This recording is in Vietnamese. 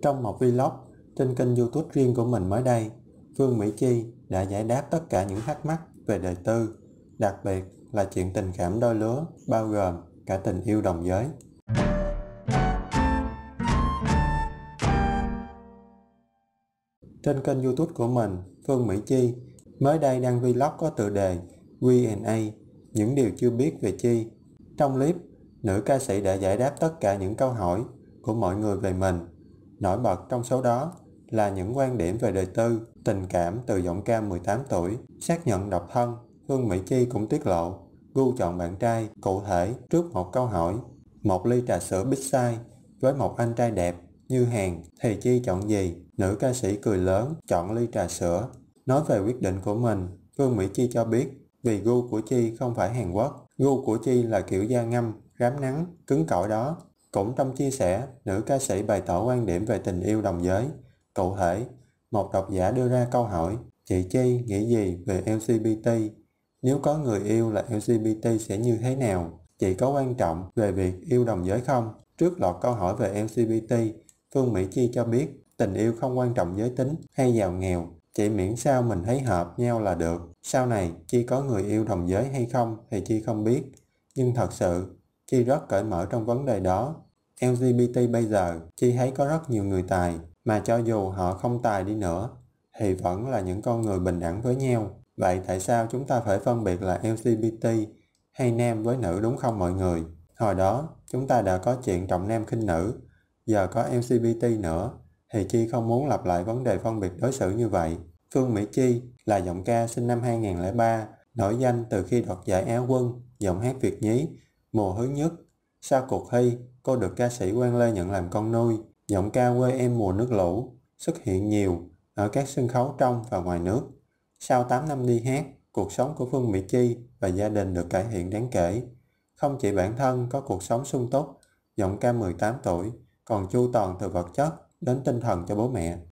Trong một vlog trên kênh YouTube riêng của mình mới đây, Phương Mỹ Chi đã giải đáp tất cả những thắc mắc về đời tư, đặc biệt là chuyện tình cảm đôi lứa, bao gồm cả tình yêu đồng giới. Trên kênh YouTube của mình, Phương Mỹ Chi mới đây đăng vlog có tựa đề Q&A, những điều chưa biết về Chi. Trong clip, nữ ca sĩ đã giải đáp tất cả những câu hỏi của mọi người về mình. Nổi bật trong số đó là những quan điểm về đời tư, tình cảm từ giọng ca 18 tuổi. Xác nhận độc thân, Phương Mỹ Chi cũng tiết lộ gu chọn bạn trai cụ thể trước một câu hỏi: một ly trà sữa Big Size với một anh trai đẹp như Hàn thì Chi chọn gì? Nữ ca sĩ cười lớn chọn ly trà sữa. Nói về quyết định của mình, Phương Mỹ Chi cho biết vì gu của Chi không phải Hàn Quốc, gu của Chi là kiểu da ngâm, rám nắng, cứng cỏi đó. Cũng trong chia sẻ, nữ ca sĩ bày tỏ quan điểm về tình yêu đồng giới. Cụ thể, một độc giả đưa ra câu hỏi: chị Chi nghĩ gì về LGBT? Nếu có người yêu là LGBT sẽ như thế nào? Chị có quan trọng về việc yêu đồng giới không? Trước loạt câu hỏi về LGBT, Phương Mỹ Chi cho biết tình yêu không quan trọng giới tính hay giàu nghèo, chỉ miễn sao mình thấy hợp nhau là được. Sau này Chi có người yêu đồng giới hay không thì Chi không biết, nhưng thật sự Chi rất cởi mở trong vấn đề đó. LGBT bây giờ Chi thấy có rất nhiều người tài, mà cho dù họ không tài đi nữa thì vẫn là những con người bình đẳng với nhau. Vậy tại sao chúng ta phải phân biệt là LGBT hay nam với nữ, đúng không mọi người? Hồi đó chúng ta đã có chuyện trọng nam khinh nữ, giờ có LGBT nữa thì Chi không muốn lặp lại vấn đề phân biệt đối xử như vậy. Phương Mỹ Chi là giọng ca sinh năm 2003, nổi danh từ khi đoạt giải Á quân giọng hát Việt nhí mùa thứ nhất. Sau cuộc thi, cô được ca sĩ Quang Lê nhận làm con nuôi. Giọng ca Quê Em Mùa Nước Lũ xuất hiện nhiều ở các sân khấu trong và ngoài nước. Sau 8 năm đi hát, cuộc sống của Phương Mỹ Chi và gia đình được cải thiện đáng kể. Không chỉ bản thân có cuộc sống sung túc, giọng ca 18 tuổi còn chu toàn từ vật chất đến tinh thần cho bố mẹ.